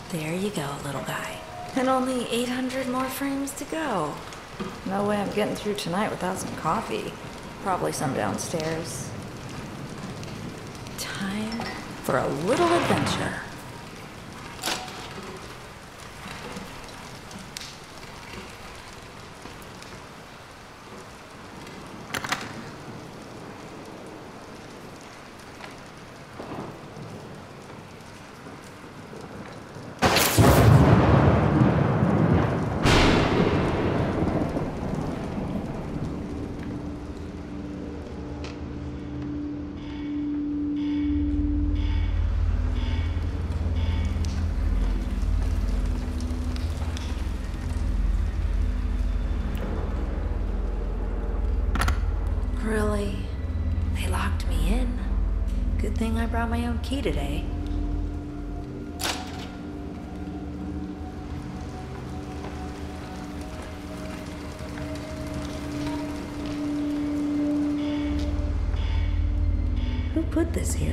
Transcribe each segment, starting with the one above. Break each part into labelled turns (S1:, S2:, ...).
S1: There you go, little guy. And only 800 more frames to go. No way I'm getting through tonight without some coffee. Probably some downstairs. Time for a little adventure. Really? They locked me in. Good thing I brought my own key today. Who put this here?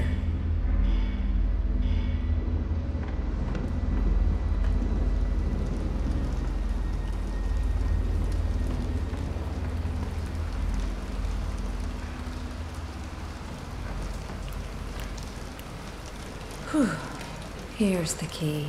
S1: Whew. Here's the key.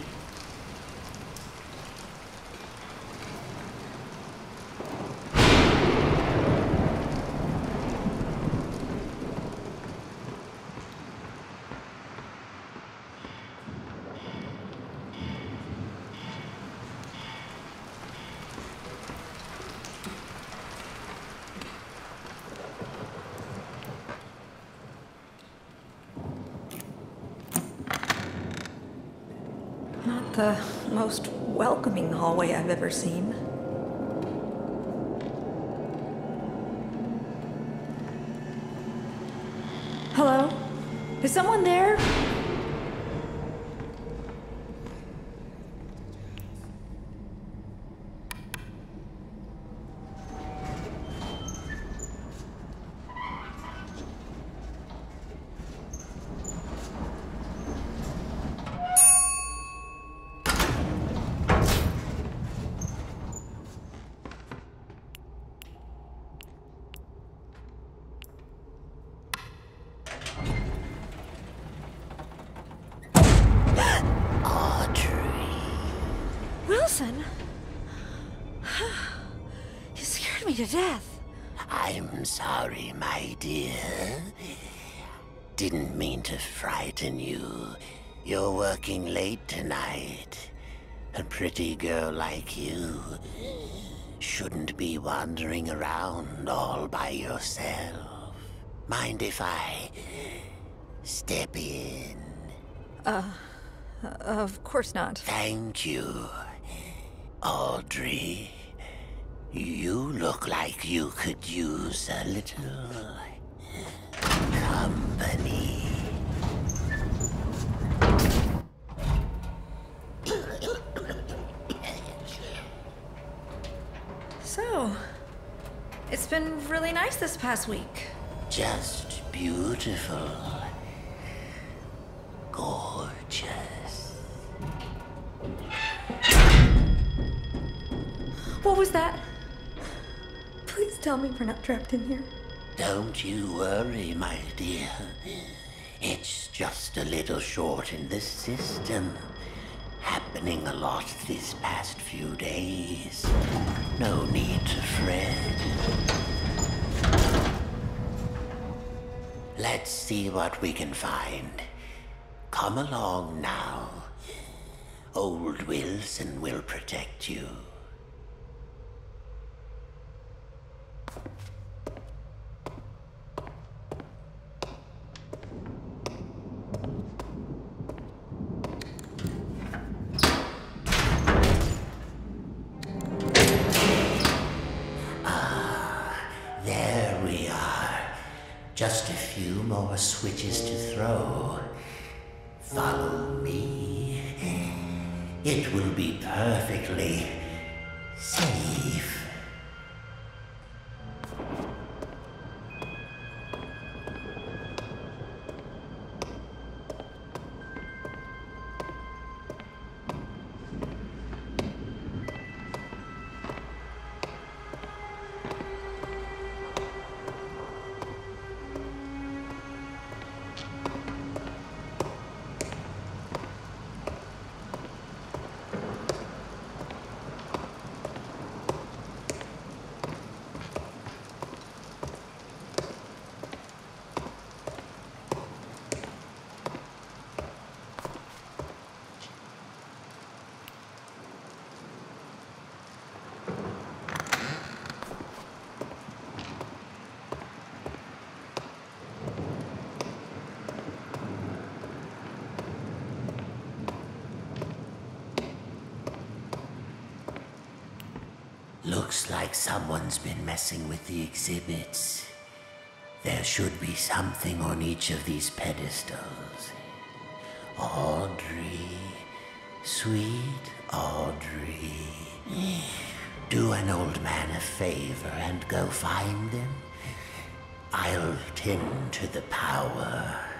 S1: Not the most welcoming hallway I've ever seen. Hello? Is someone there? Wilson? You scared me to death.
S2: I'm sorry, my dear. Didn't mean to frighten you. You're working late tonight. A pretty girl like you shouldn't be wandering around all by yourself. Mind if I step in?
S1: Of course not.
S2: Thank you. Audrey, you look like you could use a little company.
S1: So, it's been really nice this past week.
S2: Just beautiful. Gorgeous.
S1: What was that? Please tell me we're not trapped in here.
S2: Don't you worry, my dear. It's just a little short in the system. Happening a lot these past few days. No need to fret. Let's see what we can find. Come along now. Old Wilson will protect you. There we are. Just a few more switches to throw. Follow me. It will be perfectly safe. Looks like someone's been messing with the exhibits. There should be something on each of these pedestals. Audrey, sweet Audrey. Do an old man a favor and go find them. I'll tend to the power.